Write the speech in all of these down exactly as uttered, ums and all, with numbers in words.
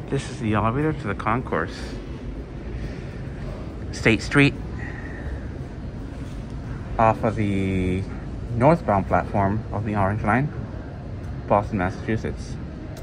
This is the elevator to the Concourse. State Street. Off of the northbound platform of the Orange Line, Boston, Massachusetts.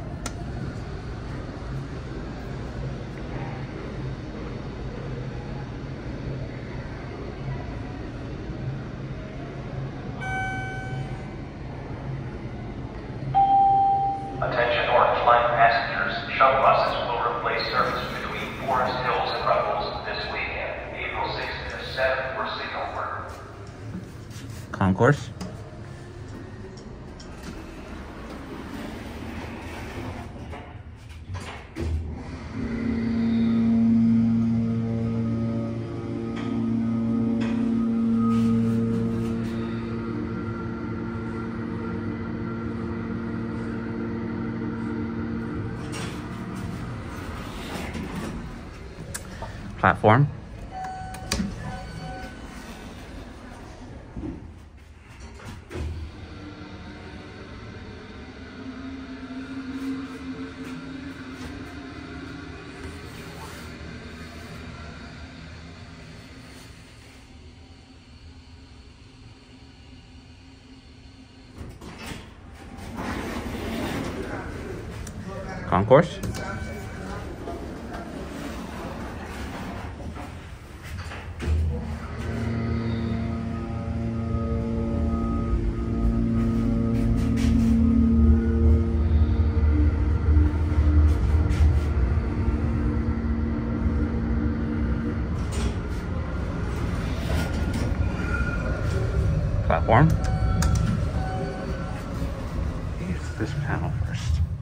Attention Orange Line passengers, shuttle buses will replace service between Forest Hills and Ruggles this weekend, April sixth to seventh for signal work. Concourse. Platform. Concourse. Platform. Use this panel first.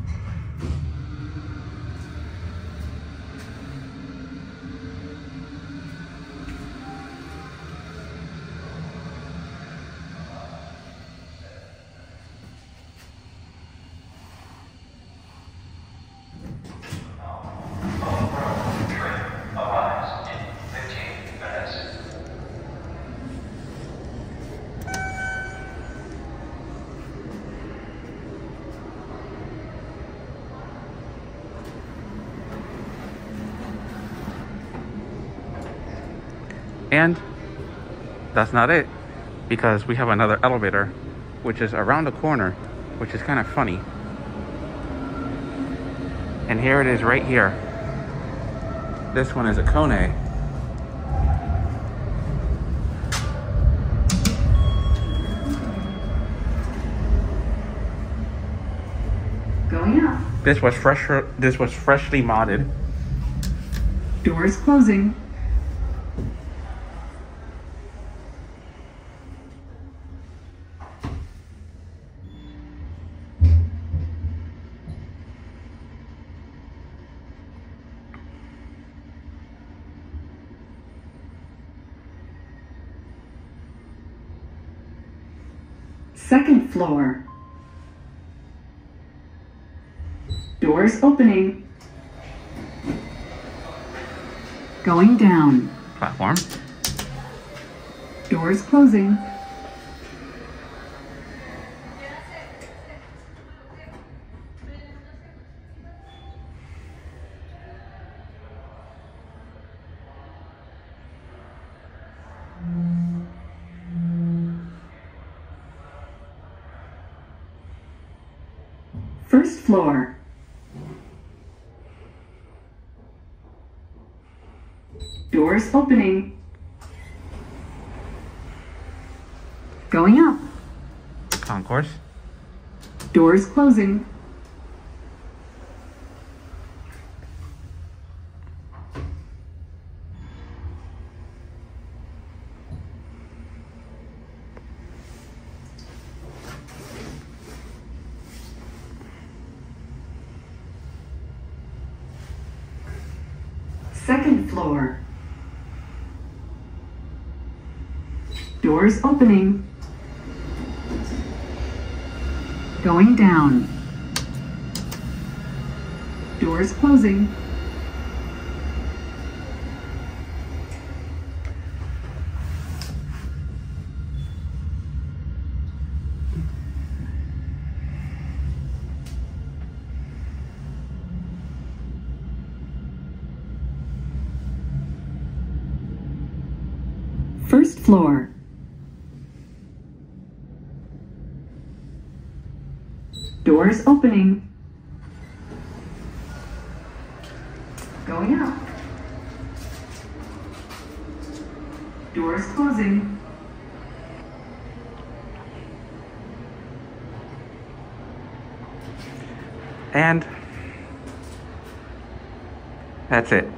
And that's not it, because we have another elevator, which is around the corner, which is kind of funny. And here it is right here. This one is a KONE. Going up. This was fresh. This was freshly modded. Doors closing. Second floor. Doors opening. Going down. Platform. Doors closing. First floor. Doors opening. Going up. Concourse. Doors closing. Second floor. Doors opening. Going down. Doors closing. floor. Doors opening. Going up. Doors closing. And that's it.